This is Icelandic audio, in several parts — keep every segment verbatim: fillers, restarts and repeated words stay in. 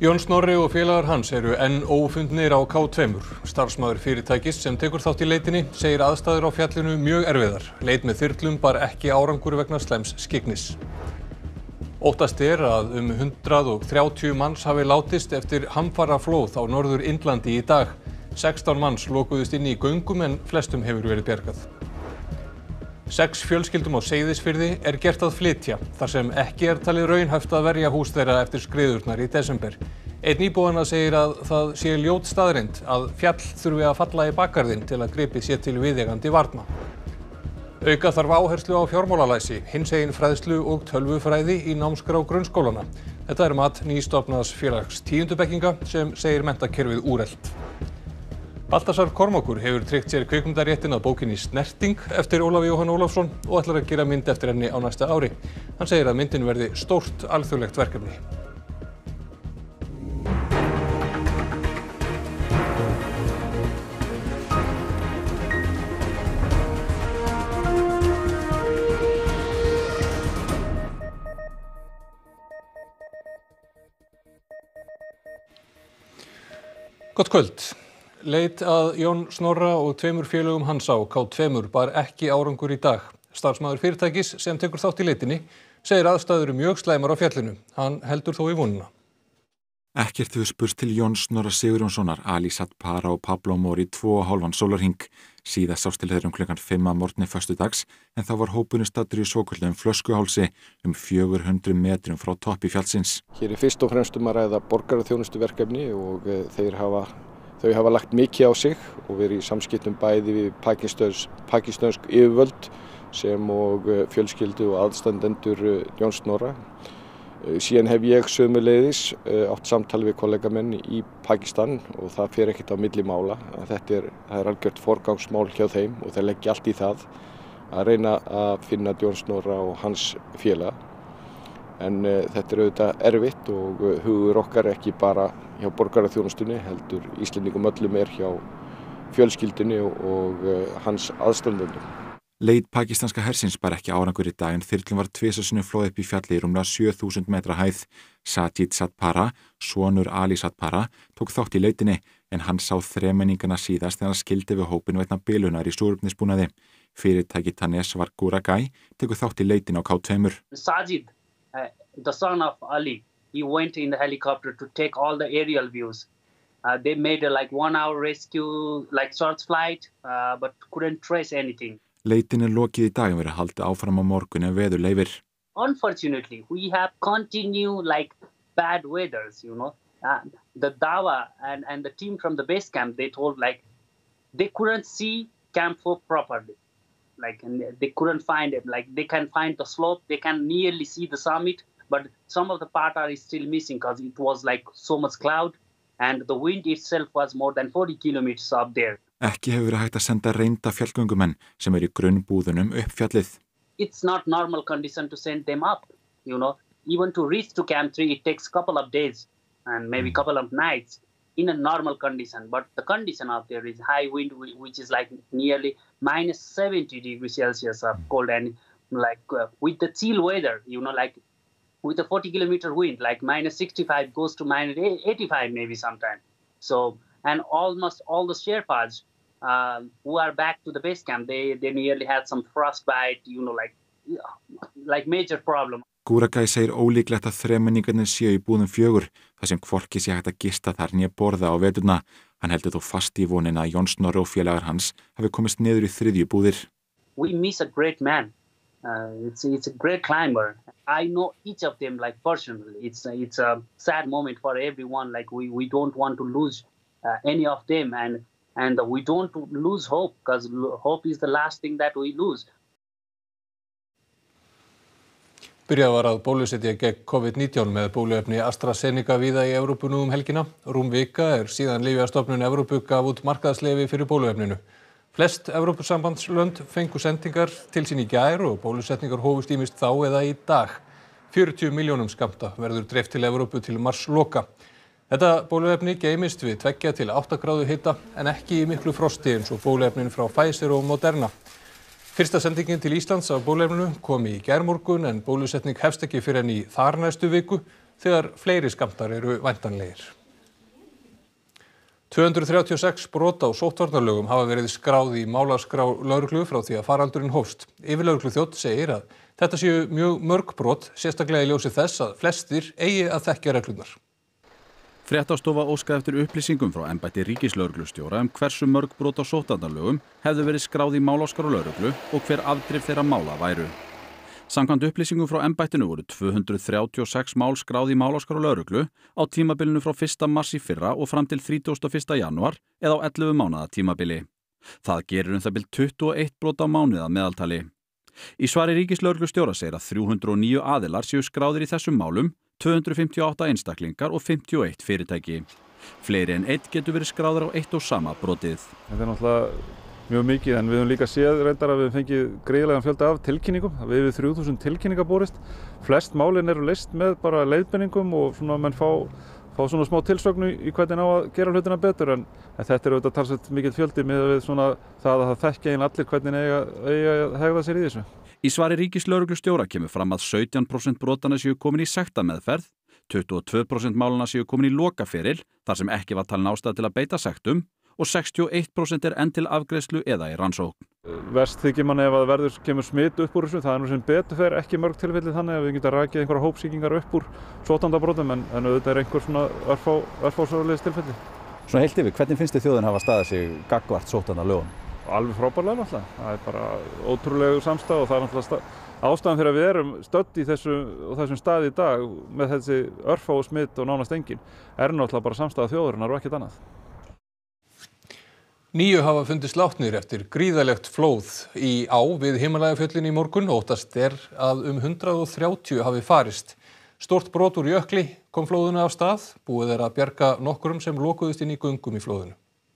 Jón Snorri og félagar hans eru enn ófundnir á K tveimur. Starfsmaður fyrirtækis sem tekur þátt í leitinni segir aðstæður á fjallinu mjög erfiðar. Leit með þyrlum bar ekki árangur vegna slæms skyggnis. Óttast er að um hundrað og þrjátíu manns hafi látist eftir hamfaraflóð á Norður Indlandi í dag. sextán manns lokuðust inni í göngum en flestum hefur verið bjargað. Sex fjölskyldum á Seyðisfirði er gert að flytja þar sem ekki er talið raunhæft að verja hús þeirra eftir skriðurnar í desember. Einn íbúanna segir að það sé ljót staðreynd að fjall þurfi að falla í bakgarðinn til að gripið sé til viðeigandi varna. Auka þarf áherslu á fjármálalæsi, hinsegin fræðslu og tölvufræði í námskrá grunnskólana. Þetta er mat nýstofnaðs félags tíundubekkinga sem segir menntakerfið úrelt. Baltasar Kormákur hefur tryggt sér kvikmyndaréttinn að bókinni Snerting eftir Ólaf Jóhann Ólafsson og ætlar að gera mynd eftir henni á næsta ári. Hann segir að myndin verði stórt alþjóðlegt verkefni. Gott kvöld. Leit að Jón Snorra og tveimur félögum hans á K tveimur bar ekki árangur í dag. Starfsmaður fyrirtækis sem tekur þátt í leitinni segir aðstæður mjög slæmar á fjallinu. Hann heldur þó í vonina. Ekkert hefur spurst til Jóns Snorra Sigurjónssonar, Ali Satpara og Pablo Mori tvo og hálfan sólarhring. Síðast sást til þeirra um klukkan fimm að morgni föstudags en þá var hópurinn staddur í svokölluðum flöskuhálsi um fjögur hundruð metrum frá toppi fjallsins. Hér er fyrst og fremst um að ræða borgaraþjónustuverkefni og þeir hafa Þau hafa lagt mikið á sig og verið í samskiptum bæði við pakistönsk yfirvöld sem og fjölskyldu og aðstandendur Jóns Snorra. Síðan hef ég sömuleiðis átt samtal við kollegamenn í Pakistan og það fer ekkert á milli mála. Þetta er, er algjört forgangsmál hjá þeim og þeir leggja allt í það að reyna að finna Jón Snorra og hans félaga. En uh, þetta er auðvitað erfitt og uh, hugur okkar ekki bara hjá borgaraþjónustunni, heldur Íslendingum öllum er hjá fjölskyldunni og, og uh, hans aðstandendum. Leit pakistanska hersins bar ekki árangur í dag en þyrlum var tvisvar sinnum flóð upp í fjalli í rúmlega sjö þúsund metra hæð. Sajid Satpara, sonur Ali Satpara, tók þátt í leitinni en hann sá þremenningana síðast þegar hann skildi við hópinn vegna bilunar í súrefnisbúnaði. Fyrirtæki Tanesvar Guragai tekur þátt í leitinni á K tveimur. Sajid, Uh, the son of Ali, he went in the helicopter to take all the aerial views. Uh, they made a like one hour rescue, like search flight, uh, but couldn't trace anything. Leitin er lokið í dag en verið haldið áfram á morgun ef veður leyfir. Unfortunately, we have continued like bad weathers, you know. Uh, the Dawa and, and the team from the base camp, they told like they couldn't see Camp Four properly. Like and they couldn't find it. Like they can find the slope, they can nearly see the summit, but some of the part are still missing because it was like so much cloud and the wind itself was more than forty kilometers up there. Ekki hefur verið hægt að senda reynda fjallgöngumenn sem eru í grunnbúðunum upp fjallið. It's not normal condition to send them up, you know. Even to reach to Camp Three, it takes couple of days and maybe couple of nights in a normal condition, but the condition out there is high wind, which is like nearly minus seventy degrees Celsius of cold, and like uh, with the chill weather, you know, like with a forty kilometer wind, like minus sixty-five goes to minus eighty-five maybe sometime. So, and almost all the Sherpas uh, who are back to the base camp, they, they nearly had some frostbite, you know, like, like major problem. Guragai segir ólíklegt að þremenningarnir séu í búðum fjögur þar sem hvorki sé hægt að gista þar né borða á veturna. Hann heldur þó fast í vonina að Jón Snorri og félagar hans hafi komist niður í þriðju búðir. We miss a great man. Uh, it's, it's a great climber. I know each of them like personally. It's, it's a sad moment for everyone. Like we, we don't want to lose uh, any of them and, and we don't lose hope because hope is the last thing that we lose. Byrjað var að bólusetja gegn COVID nítján með bóluefni AstraZeneca víða í Evrópu nú um helgina. Rúm vika er síðan Lyfjastofnun Evrópu gaf út markaðsleyfi fyrir bóluefninu. Flest Evrópusambandslönd fengu sendingar til sín í gær og bólusetningar hófust ýmist þá eða í dag. fjörutíu milljónum skammta verður dreift til Evrópu til marsloka. Þetta bóluefni geymist við tveggja til átta gráðu hita en ekki í miklu frosti eins og bóluefnin frá Pfizer og Moderna. Fyrsta sendingin til Íslands af bóluefninu kom í gærmorgun en bólusetning hefst ekki fyrr en í þarnæstu viku. þegar fleiri skammtar eru væntanlegir. tvö hundruð þrjátíu og sex brot á sóttvarnalögum hafa verið skráð í málaskrá lögreglu frá því að faraldurinn hófst. Yfirlögregluþjónn segir að þetta séu mjög mörg brot, sérstaklega í ljósi þess að flestir eigi að þekkja reglurnar. Fréttastofa óskaði eftir upplýsingum frá embætti ríkislögreglustjóra um hversu mörg brot á sóttvarnalögum hefðu verið skráð í málaskrá lögreglu og hver afdrif þeirra mála væru. Samkvæmt upplýsingum frá embættinu voru tvö hundruð þrjátíu og sex mál skráð í málaskrá lögreglu á tímabilinu frá fyrsta mars í fyrra og fram til þrítugasta og fyrsta janúar eða á ellefu mánaða tímabili. Það gerir um það bil tuttugu og eitt brot á mánuði að meðaltali. Í svari ríkislögreglustjóra segir að þrjú hundruð og níu aðilar séu skráðir í þessum málum, tvö hundruð fimmtíu og átta einstaklingar og fimmtíu og eitt fyrirtæki. Fleiri en einn getur verið skráðir á eitt og sama brotið. Þetta er náttúrulega mjög mikið, en við höfum líka séð reyndar að við höfum fengið gríðarlegan fjölda af tilkynningum. Við hefum þrjú þúsund tilkynningar borist. Flest málin eru leyst með bara leiðbeiningum og svona menn fá, fá svona smá tilsögn í hvernig á að gera hlutina betur, en, en þetta er auðvitað talsvert mikill fjöldi með við svona það að það þekkja eiginlega allir hvernig eiga, eiga að hegða sér í þessu. Í svari ríkislögreglustjóra kemur fram að sautján prósent brotana séu komin í sektameðferð, tuttugu og tvö prósent málana séu komin í lokaferil þar sem ekki var talin ástæða til að beita sektum og sextíu og eitt prósent er enn til afgreiðslu eða í rannsókn. Verst þykir manni ef að verður kemur smit upp úr þessu, það er nú sem betur fer ekki mörg tilfelli þannig að við getum rakið einhverja hópsýkingar upp úr sóttvarnabrotum, en, en auðvitað er einhver svona örfá, örfá svoleiðis tilfelli. Svona heilt yfir, hvernig finnst þið þjóðin hafa staðið sig gagnvart sóttvarnalögum? Alveg frábærlega náttúrulega, það er bara ótrúlegu samstæð og það er náttúrulega ástæðan fyrir að við erum stödd í þessu, þessum stað í dag með þessi örfáu smit og nánast engin er náttúrulega bara samstæða þjóðarinnar og ekkert annað. Níu hafa fundist látnir eftir gríðarlegt flóð í á við Himalajafjöllin í morgun. Óttast er að um hundrað og þrjátíu hafi farist. Stórt brot úr jökli kom flóðuna af stað. Búið er að bjarga nokkurum sem lokuðust inn í göngum í flóðinu.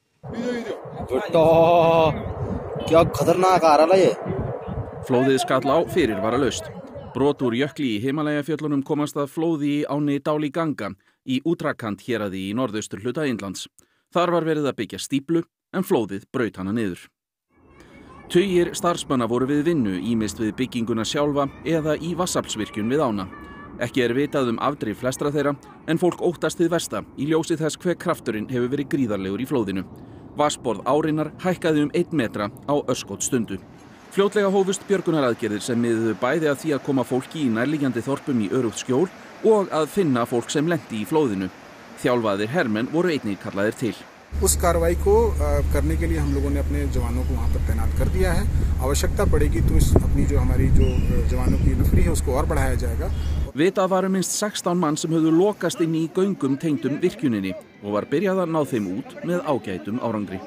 Flóðið skall á fyrirvaralaust. Brot úr jökli í Himalajafjöllunum komast að flóði í ánni Dhauli Ganga í Uttarakhand héraði í norðausturhluta Indlands. Þar var verið að byggja stíflu en flóðið braut hana niður. Tugir starfsmanna voru við vinnu, ýmist við bygginguna sjálfa eða í vatnsaflsvirkjun við ána. Ekki er vitað um afdrif flestra þeirra, en fólk óttast hið versta í ljósi þess hve krafturinn hefur verið gríðarlegur í flóðinu. Vatnsborð árinnar hækkaði um einn metra á örskotsstundu. Fljótlega hófust björgunaraðgerðir sem miðuðu bæði að því að koma fólki í nærliggjandi þorpum í öruggt skjól og að finna fólk sem lenti í flóðinu. Þjálfaðir hermenn voru einnig kallaðir til. उस कार्रवाई को करने के लिए हम लोगों ने अपने जवानों को वहां पर तैनात कर दिया है। आवश्यकता पड़ेगी तो इस अपनी जो हमारी जो जवानों की नफरी है उसको और बढ़ाया जाएगा. Vitað var um minst sextán mann sem höfðu lokast inn í göngum tengdum virkjuninni og var byrjað að ná þeim út með ágætum árangri.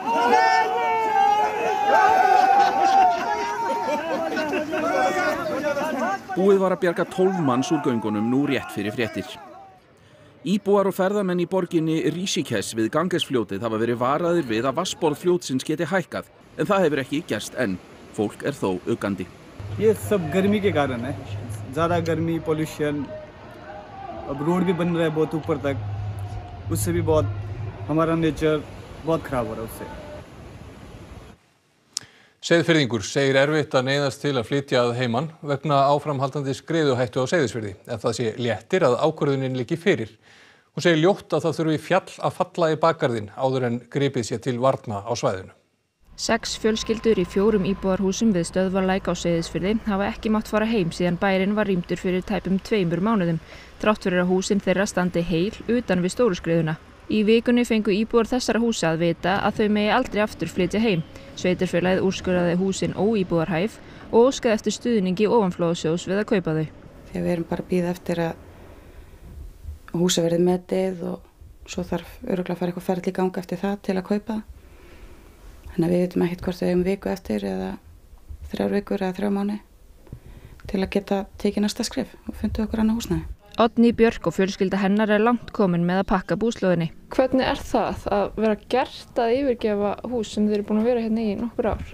Búið var að bjarga tólf manns úr göngunum nú rétt fyrir fréttir. Íbúar og ferðamenn í borginni Rishikesh við Gangesfljótið hafa verið varaðir við að vatnsborð fljótsins geti hækkað, en það hefur ekki gerst enn. Fólk er þó uggandi. ये सब गर्मी के कारण है, ज़्यादा गर्मी, pollution, अब रोड भी बन रहा है बहुत ऊपर तक, उससे भी बहुत हमारा नेचर बहुत खराब हो रहा है उससे. Seyðfirðingur segir erfitt að neyðast til að flytja að heiman vegna áframhaldandi skriðuhættu á Seyðisfirði, en það sé léttir að ákvörðunin liggi fyrir. Hún segir ljótt að það þurfi fjall að falla í bakgarðinn áður en gripið sé til varna á svæðinu. Sex fjölskyldur í fjórum íbúðarhúsum við Stöðvarlæk á Seyðisfirði hafa ekki mátt fara heim síðan bærinn var rýmdur fyrir tæpum tveimur mánuðum, þrátt fyrir að húsin þeirra standi heil utan við stóru skriðuna. Í vikunni fengu íbúar þessara húsa að vita að þau megi aldrei aftur flytja heim. Sveitarfélagið úrskurðaði húsin óíbúðarhæf og óskaði eftir stuðningi ofanflóðasjóðs við að kaupa þau. Þegar við erum bara að bíða eftir að húsa verði metið og svo þarf örugglega að fara eitthvað ferli í gang eftir það til að kaupa. Þannig að við veitum ekkert hvort við eigum viku eftir eða þrjár vikur eða þrjá mánuði til að geta tekið næsta skref og fundið okkur annað húsnæði. Oddný Björk og fjölskylda hennar er langt komin með að pakka búslóðinni. Hvernig er það að vera gert að yfirgefa hús sem þeir eru búin að vera hérna í nokkur ár?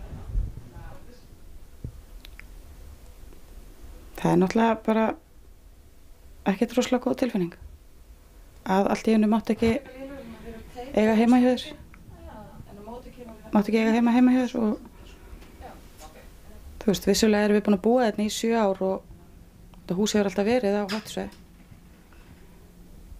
Það er náttúrulega bara ekkert rosalega góð tilfinning. Að allt í einu mátt ekki eiga heima hjá þér. Mátt ekki eiga heima heima hjá þér og þú veist, vissulega erum við búin að búa hérna í sjö ár og þetta hús hefur alltaf verið á hættusvæði.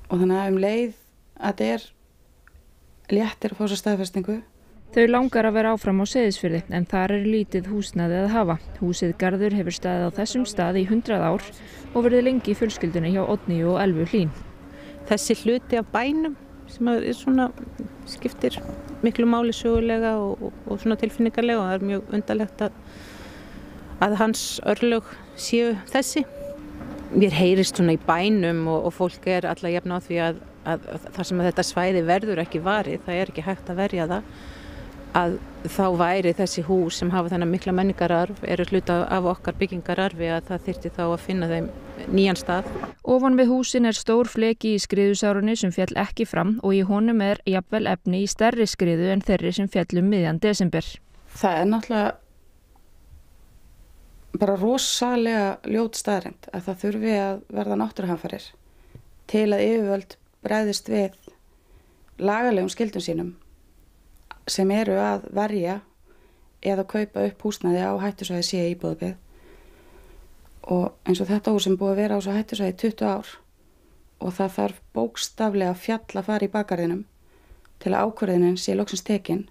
og þannig að um leið að þetta er léttir að fá sér staðfestingu. Þau langar að vera áfram á Seyðisfirði en þar er lítið húsnæði að hafa. Húsið Garður hefur staðið á þessum stað í hundrað ár og verið lengi í fjölskyldunni hjá Oddnýju og Elvu Hlín. Þessi hluti af bænum sem er svona, skiptir miklu máli sögulega og, og, og svona tilfinningarlega og það er mjög undarlegt að, að hans örlög séu þessi. Mér heyrist svona í bænum og, og fólk er alla jafn á því að, að, að þar sem að þetta svæði verður ekki varið, það er ekki hægt að verja það, að þá væri þessi hús sem hafa þennan mikla menningararf, eru hluta af okkar byggingararfi að það þyrfti þá að finna þeim nýjan stað. Ofan við húsin er stór fleki í skriðusárunni sem féll ekki fram og í honum er jafnvel efni í stærri skriðu en þeirri sem féll um miðjan desember. Það er náttúrulega bara rosalega ljót staðreynd að það þurfi að verða náttúruhamfarir til að yfirvöld bregðist við lagalegum skyldum sínum sem eru að verja eða kaupa upp húsnæði á hættusvæði sé íbúðabyggð. Og eins og þetta hús sem búið að vera á svo hættusvæði í tuttugu ár og það þarf bókstaflega að fjalla að fara í bakgarðinum til að ákvörðunin sé loksins tekin.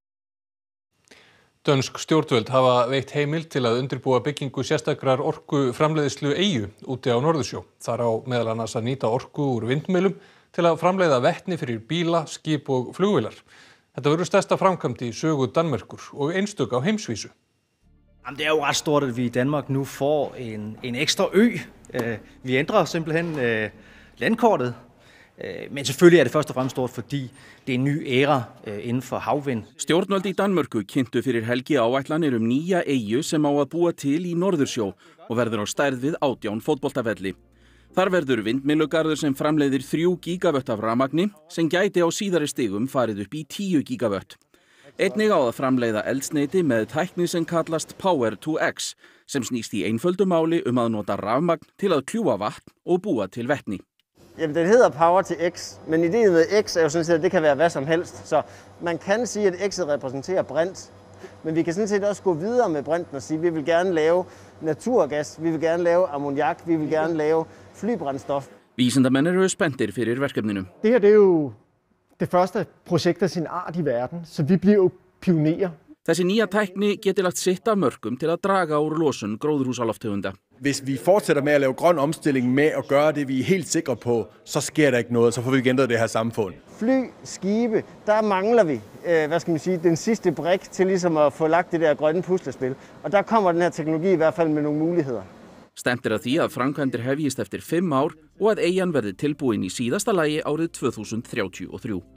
Dönsk stjórnvöld hafa veitt heimild til að undirbúa byggingu sérstakrar orkuframleiðslu eyju úti á Norðursjó. Þar á meðal annars að nýta orku úr vindmyllum til að framleiða vetni fyrir bíla, skip og flugvélar. Þetta verður stærsta framkvæmd i sögu Danmerkur og einstök á heimsvísu. Jamen, det er jo ret stort, at vi i Danmark nu får en, en ekstra ø. Vi ændrer simpelthen landkortet. Men selvfølgelig er det først og fremmest stort, fordi det er en ny æra inden for havvind. Stjórnvöld í Danmörku kynntu fyrir helgi áætlanir um nýja eyju sem á að búa til í Norðursjó og verður á stærð við átján fótboltavelli. Þar verður vindmyllugarður sem framleiðir þrjú gigavött af rafmagni sem gæti á síðari stigum farið upp í tíu gigavött. Einnig á að framleiða eldsneyti með tækni sem kallast Power to X sem snýst í einföldu máli um að nota rafmagn til að kljúfa vatn og búa til vetni. Jamen, den hedder Power to X, men ideen med X er jo sådan set, at det kan være hvad som helst. Så man kan sige, at X'et repræsenterer brint, men vi kan sådan set også gå videre med brinten og sige, at vi vil gerne lave naturgas, vi vil gerne lave ammoniak, vi vil gerne lave flybrændstof. Vísindamenn eru spenntir fyrir verkefninu. Det her det er jo det første projekt af sin art i verden, så vi bliver jo pionerer. Þessi nýja tækni geti lagt sitt af mörkum til að draga úr losun gróðurhúsalofttegunda. Hvis vi fortsætter med at lave grøn omstilling med at gøre det, vi er helt sikre på, så sker der ikke noget, så får vi ikke ændret det her samfund. Fly, skibe, der mangler vi, øh, hvad skal man sige, den sidste brik til ligesom at få lagt det der grønne puslespil. Og der kommer den her teknologi i hvert fald med nogle muligheder. Stemt er að því að framkvæmdir hefjist eftir fimm ár og að eyjan verði tilbúin í síðasta lagi árið tvö þúsund þrjátíu og þrjú.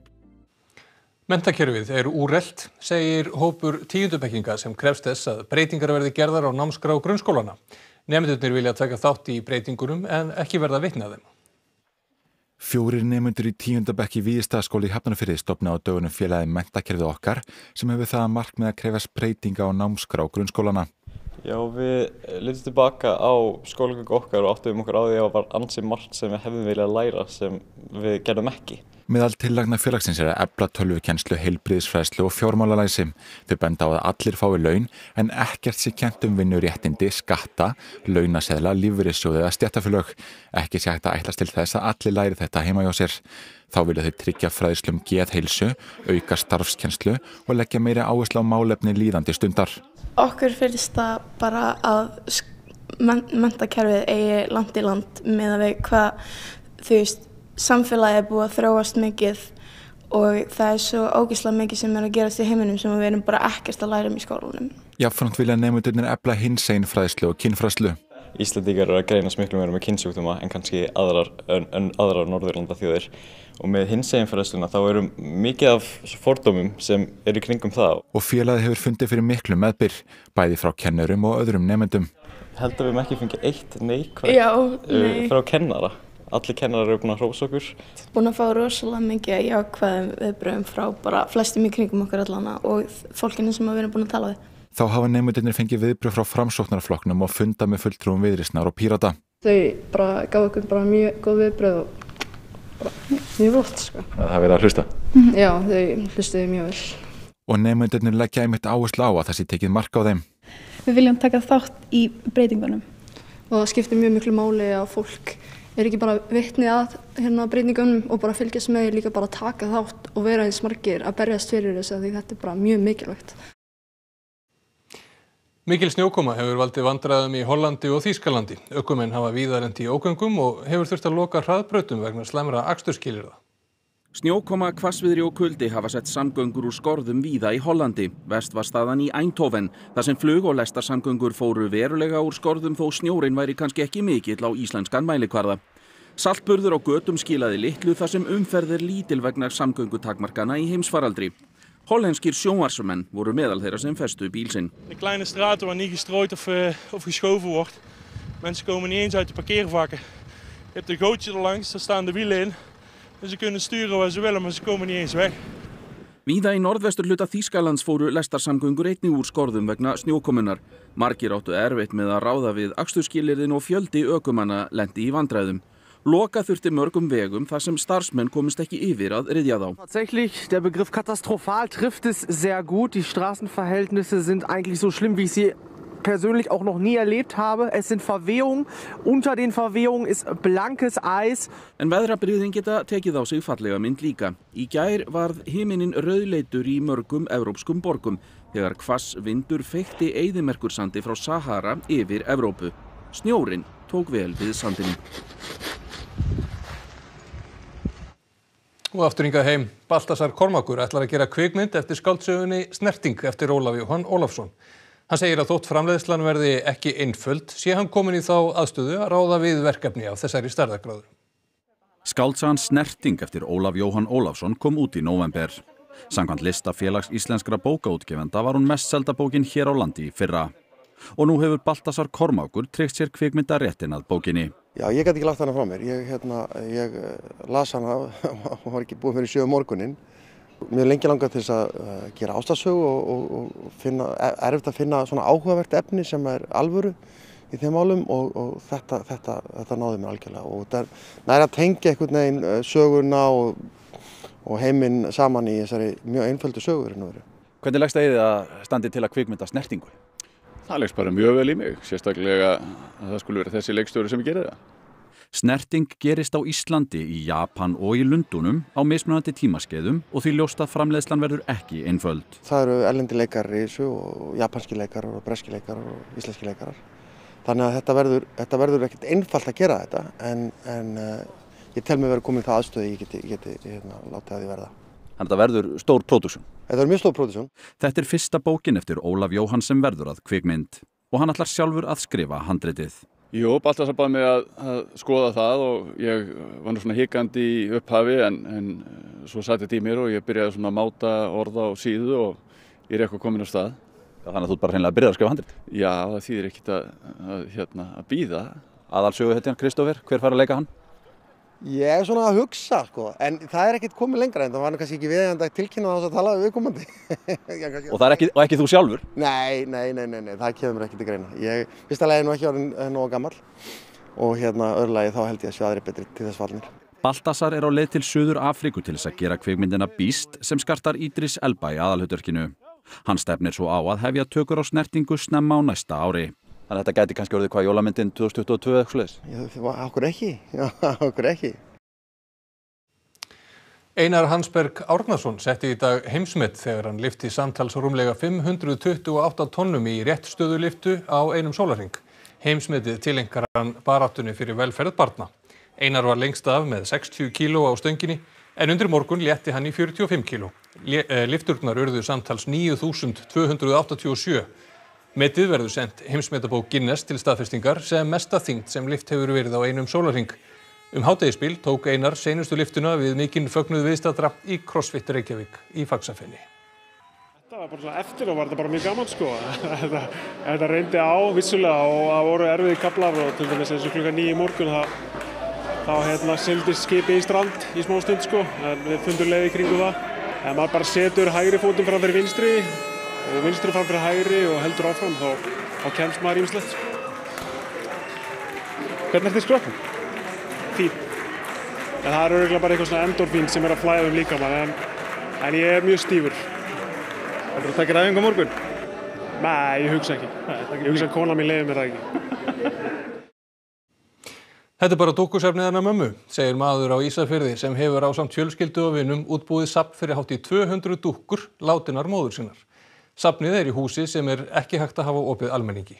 Menntakerfið er úrelt, segir hópur tíundubekkinga sem krefst þess að breytingar verði gerðar á námskrá grunnskólana. Nemendurnir vilja taka þátt í breytingunum en ekki verða vitni að þeim. Fjórir nemendur í tíunda bekk í Víðistaðaskóla í Hafnarfirði stofna á dögunum félagið Menntakerfið okkar sem hefur það að markmið að krefast breytinga á námskrá grunnskólana. Já, við litum tilbaka á skólagöngu okkar og áttum okkur á því að það var ansi margt sem við hefðum viljað læra sem við gerðum ekki. Meðal tillagna félagsins er að efla tölvukennslu, heilbrigðisfræðslu og fjármálalæsi. Þau benda á að allir fái laun en ekkert sé kennt um vinnuréttindi, skatta, launaseðla, lífeyrissjóði eða stéttarfélög. Ekki sé hægt að ætlast til þess að allir læri þetta heima hjá sér. Þá vilja þau tryggja fræðslu um geðheilsu, auka starfskennslu og leggja meiri áherslu á málefni líðandi stundar. Okkur finnst það bara að menntakerfið eigi land í land með að við hvað, þú veist, samfélagið er búið að þróast mikið og það er svo ógeðslega mikið sem er að gerast í heiminum sem við erum bara ekkert að læra um í skólanum. Jafnframt vilja nemendurnir efla hinsegin fræðslu og kynfræðslu. Íslendingar eru að greinast miklu meira með kynsjúkdóma en kannski aðrar, en, en aðrar Norðurlandaþjóðir og með hinsegin fræðsluna þá eru mikið af fordómum sem eru í kringum það. Og félagið hefur fundið fyrir miklu meðbyr, bæði frá kennurum og öðrum nemendum. Held að við hefum ekki fengið eitt neikvætt Já, nei. frá kennara. Allir kennarar eru búin að hrósa okkur. Búin að fá rosalega mikið jákvæðum viðbrögðum frá bara flestum í kringum okkur allana og fólkinu sem við erum búin að tala við. Þá hafa nemendurnir fengið viðbrögð frá Framsóknarflokknum og funda með fulltrúum Viðreisnar og Pírata. Þau bara gáðu okkur bara mjög góð viðbrögð og bara mjög flott, sko. Það er verið að hlusta? Já, þau hlustuðu mjög vel. Og nemendurnir leggja einmitt áherslu á að það sé tekið mark á þeim. Við viljum taka þátt í breytingunum. og það skiptir mjög miklu máli að fólk er ekki bara vitni að hérna breytingunum og bara fylgjast með, líka bara taka þátt og vera eins margir að berjast fyrir þessu því þetta er bara mjög mikilvægt. Mikil snjókoma hefur valdið vandræðum í Hollandi og Þýskalandi. Ökumenn hafa víða lent í ógöngum og hefur þurft að loka hraðbrautum vegna slæmra akstursskilyrða. Snjókoma, hvassviðri og kuldi hafa sett samgöngur úr skorðum víða í Hollandi. Verst var staðan í Eindhoven, þar sem flug- og lestarsamgöngur fóru verulega úr skorðum þó snjórinn væri kannski ekki mikill á íslenskan mælikvarða. Saltburður á götum skilaði litlu þar sem umferð er lítil vegna samgöngutakmarkana í heimsfaraldri. Hollenskir sjónvarpsmenn voru meðal þeirra sem festu bíl sinn. De kleine straten waar niet gestrooid of, uh, of geschoven wordt. Mensen komen niet eens uit de parkeervakken. Je hebt een gootje erlangs, daar staan de wielen in. En ze kunnen sturen waar ze willen, maar ze komen niet eens weg. Víða í norðvesturhluta Þýskalands fóru lestarsamgöngur einnig úr skorðum vegna snjókomunnar. Margir áttu erfitt með að ráða við akstursskilyrðin og fjöldi ökumanna lenti í vandræðum. Loka þurfti mörgum vegum þar sem starfsmenn komist ekki yfir að ryðja þá. Tatsächlich, der Begriff katastrophal trifft es sehr gut. Die Straßenverhältnisse sind eigentlich so schlimm, wie ich sie persönlich auch noch nie erlebt habe. Es sind Verwehungen, unter den Verwehungen ist blankes Eis. En veðrabrigðin geta tekið á sig fallega mynd líka. Í gær varð himinin rauðleitur í mörgum evrópskum borgum þegar hvass vindur feykti eyðimerkursandi frá Sahara yfir Evrópu. Snjórinn tók vel við sandinum. Og aftur hingað heim, Baltasar Kormákur ætlar að gera kvikmynd eftir skáldsögunni Snerting eftir Ólaf Jóhann Ólafsson. Hann segir að þótt framleiðslan verði ekki einföld, sé hann komin í þá aðstöðu að ráða við verkefni af þessari stærðargráðu. Skáldsagan Snerting eftir Ólaf Jóhann Ólafsson kom út í nóvember. Samkvæmt lista Félags íslenskra bókaútgefenda var hún mest selda bókin hér á landi í fyrra. Og nú hefur Baltasar Kormákur tryggt sér kvikmyndaréttinn að bókinni. Já, ég gæti ekki lagt hana frá mér. Ég, hérna, ég las hana og var ekki búin fyrir sjö morgunin. Mér er lengi langað til þess að gera ástarsögu og, og, og finna, erfitt að finna svona áhugavert efni sem er alvöru í þeim málum og, og þetta, þetta, þetta náði mér algjörlega. Og þetta er að tengja einhvern veginn söguna og, og heiminn saman í þessari mjög einföldu sögur. Hvernig leggst það í þig að standi til að kvikmynda Snertingu? Það leggst bara mjög vel í mig, sérstaklega að það skulle vera þessi leikstjóri sem gerir það. Snerting gerist á Íslandi, í Japan og í Lundúnum á mismunandi tímaskeiðum og því ljóst að framleiðslan verður ekki einföld. Það eru erlendi leikarar í þessu og japanski leikarar og breski leikarar og íslenski leikarar. Þannig að þetta verður, þetta verður ekkert einfalt að gera þetta en, en uh, ég tel mig verið komin það aðstöðu ég geti, geti hérna, látið að því verða. Þannig að þetta verður stór pródúksjón. Þetta er mjög stór pródúksjón. Þetta er fyrsta bókin eftir Ólaf Jóhann sem verður að kvikmynd og hann ætlar sjálfur að skrifa handritið. Jú, Baltasar bað mig að, að skoða það og ég var nú svona hikandi í upphafi en, en svo sat þetta í mér og ég byrjaði svona að máta orða á síðu og ég er eitthvað komin á stað. Já, þannig að þú bara hreinlega byrjaði að skrifa handrit? Já, það þýðir ekkert að, að, hérna, að bíða. Aðalsöguhetjan Kristófer, hver fær að leika hann? Ég er svona að hugsa, sko, en það er ekkert komið lengra en það var nú kannski ekki viðeigandi að tilkynna það að tala við viðkomandi. Og það er ekki, og ekki þú sjálfur? Nei, nei, nei, nei, nei, það kemur ekki til greina. Ég, fyrsta lagi er nú ekki orðin nógu gamall og hérna öðru lagi þá held ég að sé aðrir betri til þess fallnir. Baltasar er á leið til Suður Afríku til þess að gera kvikmyndina Beast sem skartar Idris Elba í aðalhlutverkinu. Hann stefnir svo á að hefja tökur á Snertingu snemma á næsta ári. Þannig að þetta gæti kannski orðið hvað jólamyndin tvö þúsund tuttugu og tvö eða eitthvað svoleiðis? Já, okkur ekki, já, okkur ekki. Einar Hansberg Árnason setti í dag heimsmet þegar hann lyfti samtals rúmlega fimm hundruð tuttugu og átta tonnum í réttstöðulyftu á einum sólarhring. Heimsmetið tileinkar hann baráttunni fyrir velferð barna. Einar var lengst af með sextíu kíló á stönginni en undir morgun létti hann í fjörutíu og fimm kíló. Lyfturnar urðu samtals níu þúsund tvö hundruð áttatíu og sjö. Metið verður sent heimsmetabók Guinness til staðfestingar sem mesta þyngd sem lyft hefur verið á einum sólarhring. Um hádegisbil tók Einar seinustu lyftuna við mikinn fögnuð viðstaddra í CrossFit Reykjavík í Faxafenni. Þetta var bara svona eftir og var þetta bara mjög gaman sko. Þetta, þetta reyndi á vissulega og það voru erfiði kaflar og til dæmis eins og klukkan níu í morgun það, þá hérna sildist skipið í strand í smá stund sko en við fundum leið í kringu það. En maður bara setur hægri fótinn fram fyrir vinstri og vinstri fram fyrir hægri og heldur áfram þá, þá kemst maður ýmislegt. Hvernig er þið skrökkum? Fín. En það er örugglega bara eitthvað svona endorfín sem er að flæða um líkamann en, en ég er mjög stífur. Heldur þú takkir æfingu á morgun? Nei, ég hugsa ekki. Nei, ég hugsa að konan mín leyfir mér það ekki. Þetta er bara dúkkusafnið hennar mömmu, segir maður á Ísafirði sem hefur ásamt fjölskyldu og vinum útbúið safn fyrir hátt í tvö hundruð dúkkur látinnar móður sinnar. Safnið er í húsi sem er ekki hægt að hafa opið almenningi.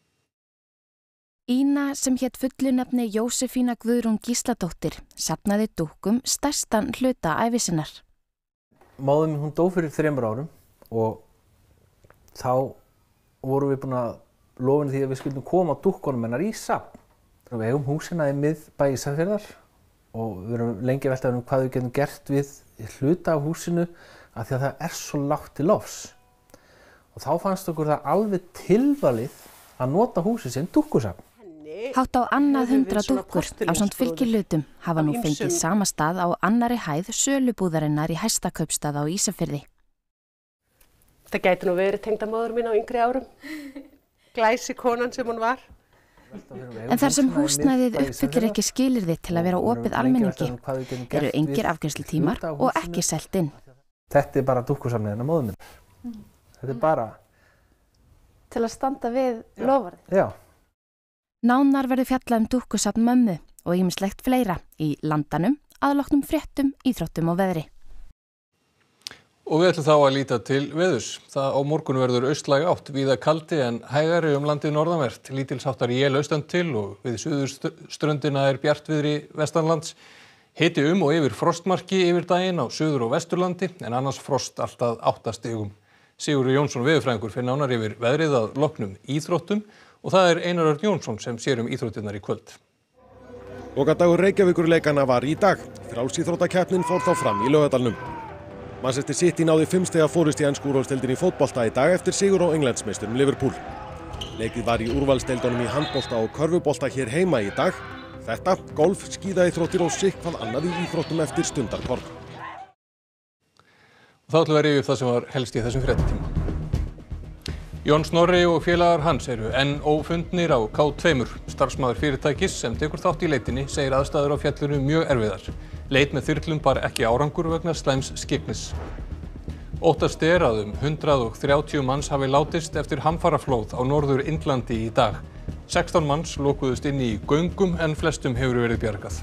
Ína sem hét fullu nafni Jósefína Guðrún Gísladóttir safnaði dúkkum stærstan hluta ævi sinnar. Móðir mín hún dó fyrir þremur árum og þá vorum við búin að lofin því að við skyldum koma dúkkunum hennar í safn. Við eigum húsina í miðbæ Ísafjarðar og við erum lengi að velta um hvað við getum gert við hluta af húsinu af því að það er svo lágt til lofts. Og þá fannst okkur það alveg tilvalið að nota húsið sem dúkkusafn. Hátt á annað hundra dúkkur ásamt fylgihlutum hafa nú fengið sama stað á annarri hæð sölubúðarinnar í Hæstakaupstað á Ísafirði. Það gæti nú verið tengdamóður mín á yngri árum. Glæsi konan sem hún var. En þar sem húsnæðið uppfyllir ekki skilyrði til að vera opið almenningi eru engir afgreiðslutímar og ekki selt inn. Þetta er bara dúkkusafnið hennar móður minnar. Mm. Þetta er bara til að standa við loforðið. Já. Nánar verður fjallað um dúkkusafn mömmu og ýmislegt fleira í Landanum, að loknum fréttum, íþróttum og veðri. Og við ætlum þá að líta til veðurs. Það á morgun verður austlæg átt, víða kaldi en hægari um landið norðanvert. Lítilsháttar él austan til og við suðurströndina er bjartviðri vestanlands. Hiti um og yfir frostmarki yfir daginn á suður- og vesturlandi en annars frost allt að átta stigum. Sigurður Jónsson veðurfræðingur fer nánar yfir veðrið að loknum íþróttum og það er Einar Örn Jónsson sem sér um íþróttirnar í kvöld. Lokadagur Reykjavíkurleikanna var í dag. Frjálsíþróttakeppnin fór þá fram í Laugardalnum. Manchester City náði fimm stiga fórust í ensku úrvalsdeildinni í fótbolta í dag eftir sigur á Englandsmeisturum Liverpool. Leikið var í úrvalsdeildunum í handbolta og körfubolta hér heima í dag. Þetta, golf, skíðaíþróttir og sitthvað annað í íþróttum eftir stundarkorn. Þá ætlum við að rifja upp það sem var helst í þessum fréttatíma. Jón Snorri og félagar hans eru enn ófundnir á K tvö. Starfsmaður fyrirtækis sem tekur þátt í leitinni segir aðstæður á fjallinu mjög erfiðar. Leit með þyrlum bar ekki árangur vegna slæms skyggnis. Óttast er að um hundrað og þrjátíu manns hafi látist eftir hamfaraflóð á Norður Indlandi í dag. sextán manns lokuðust inni í göngum en flestum hefur verið bjargað.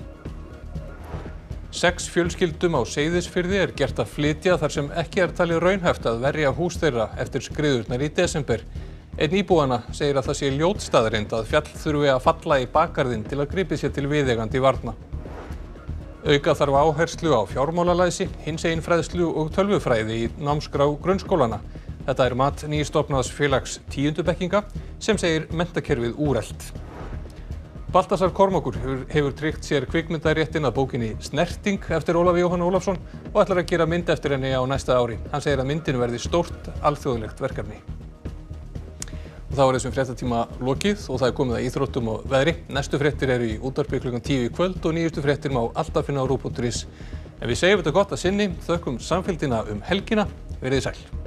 Sex fjölskyldum á Seyðisfirði er gert að flytja þar sem ekki er talið raunhæft að verja hús þeirra eftir skriðurnar í desember. Einn íbúanna segir að það sé ljót staðreynd að fjall þurfi að falla í bakgarðinn til að gripið sér til viðeigandi varna. Auka þarf áherslu á fjármálalæsi, hinsegin fræðslu og tölvufræði í námskrá grunnskólana. Þetta er mat nýstofnaðs félags tíundubekkinga sem segir menntakerfið úrelt. Baltasar Kormákur hefur, hefur tryggt sér kvikmyndaréttinn að bókinni Snerting eftir Ólaf Jóhann Ólafsson og ætlar að gera mynd eftir henni á næsta ári. Hann segir að myndin verði stórt alþjóðlegt verkefni. Og þá er þessum fréttatíma lokið og það er komið að íþróttum og veðri. Næstu fréttir eru í útvarpi klukkan tíu í kvöld og nýjustu fréttir má alltaf finna á ruv punktur is. En við segjum þetta gott að sinni, þökkum samfylgdina um helgina, verið sæl.